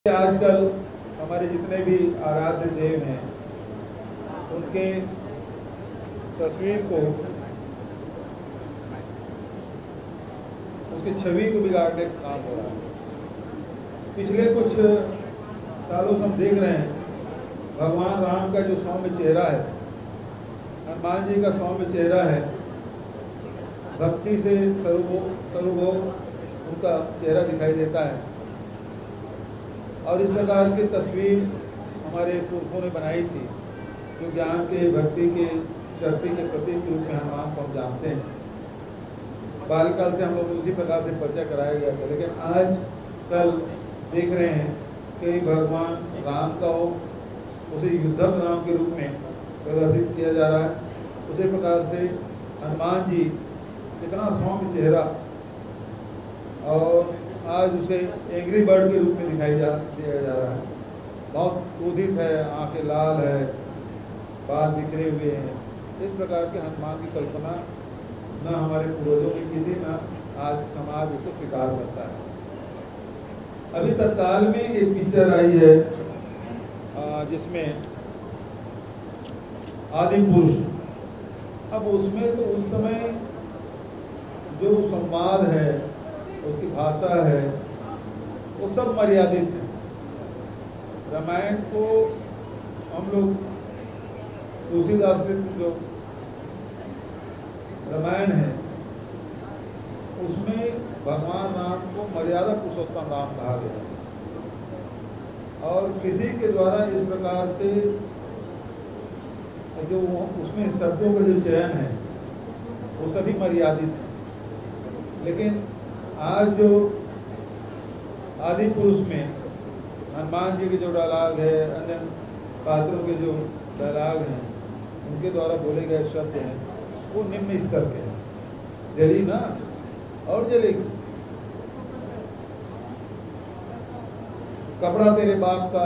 आजकल हमारे जितने भी आराध्य देव हैं उनके तस्वीर को, उसकी छवि को बिगाड़ने का काम हो रहा है। पिछले कुछ सालों से हम देख रहे हैं भगवान राम का जो सौम्य चेहरा है, हनुमान जी का सौम्य चेहरा है, भक्ति से सर्वभोग उनका चेहरा दिखाई देता है। और इस प्रकार की तस्वीर हमारे पुरखों ने बनाई थी, जो ज्ञान के, भक्ति के, शक्ति के प्रतीक के रूप में हनुमान को हम जानते हैं। बाल्यकाल से हम लोग उसी प्रकार से परिचय कराया गया था, लेकिन आज कल देख रहे हैं कि भगवान राम का हो उसे युद्धक राम के रूप में प्रदर्शित किया जा रहा है। उसी प्रकार से हनुमान जी इतना सौम्य चेहरा, और आज उसे एंग्री बर्ड के रूप में दिया जा रहा है। बहुत क्रोधित है, आंखें लाल है, बाल बिखरे हुए हैं। इस प्रकार के हनुमान की कल्पना न हमारे पूर्वजों ने की थी, न आज समाज उसको स्वीकार करता है। अभी तत्काल में एक पिक्चर आई है जिसमें आदि पुरुष, अब उसमें तो उस समय जो संवाद है, उसकी भाषा है, वो सब मर्यादित है। रामायण को हम लोग तुलसीदास जो रामायण है उसमें भगवान राम को मर्यादा पुरुषोत्तम राम कहा गया है, और किसी के द्वारा इस प्रकार से जो उसमें शब्दों का जो चयन है वो सभी मर्यादित है। लेकिन आज जो आदि पुरुष में हनुमान जी के जो डायलॉग है, अन्य पात्रों के जो डायलॉग हैं, उनके द्वारा बोले गए शब्द हैं, वो निम्न स्तर के हैं। जली ना और जलेगी, कपड़ा तेरे बाप का,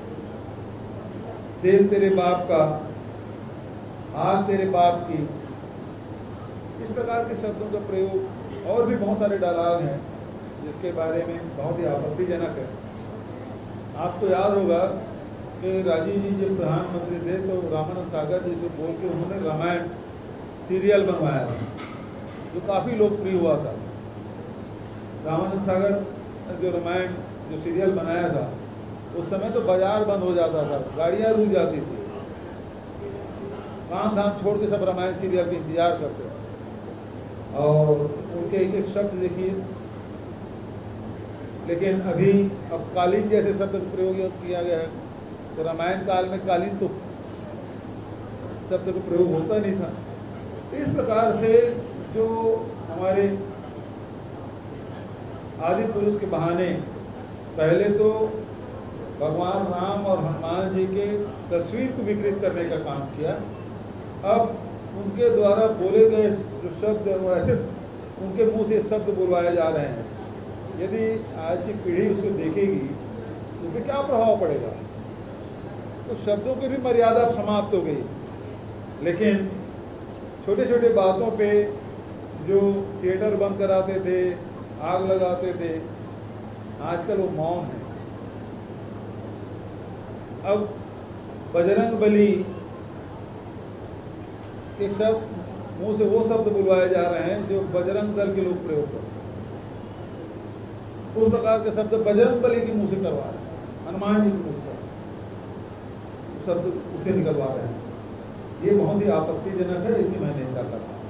तेल तेरे बाप का, आग तेरे बाप की, इस प्रकार के शब्दों का प्रयोग। और भी बहुत सारे डायलॉग हैं जिसके बारे में बहुत ही आपत्तिजनक है। आपको याद होगा कि राजीव जी जब प्रधानमंत्री थे तो रामानंद सागर जी से बोल के उन्होंने रामायण सीरियल बनवाया था, जो काफ़ी लोकप्रिय हुआ था। रामानंद सागर जो रामायण जो सीरियल बनाया था, उस समय तो बाजार बंद हो जाता था, गाड़ियाँ रुक जाती थी, काम धाम छोड़ के सब रामायण सीरियल का इंतजार करते थे। और उनके एक एक शब्द देखिए। लेकिन अभी अब कालीन जैसे शब्द का प्रयोग किया गया है, तो रामायण काल में कालीन तो शब्द का प्रयोग होता नहीं था। तो इस प्रकार से जो हमारे आदि पुरुष के बहाने पहले तो भगवान राम और हनुमान जी के तस्वीर को विकृत करने का काम किया, अब उनके द्वारा बोले गए जो शब्द ऐसे उनके मुंह से शब्द बुलवाए जा रहे हैं। यदि आज की पीढ़ी उसको देखेगी तो उस पर क्या प्रभाव पड़ेगा? तो शब्दों की भी मर्यादा समाप्त हो गई। लेकिन छोटे छोटे बातों पे जो थिएटर बंद कराते थे, आग लगाते थे, आजकल वो मौन है। अब बजरंग बली के सब मुंह से वो शब्द बुलवाए जा रहे हैं जो बजरंग दल के लोग प्रयोग करते हैं। उस प्रकार के शब्द बजरंग बली के मुंह से करवा रहे हैं, हनुमान जी के मुंह से शब्द उसे निकलवा रहे हैं। ये बहुत ही आपत्तिजनक है, इसकी मैं निंदा करता हूँ।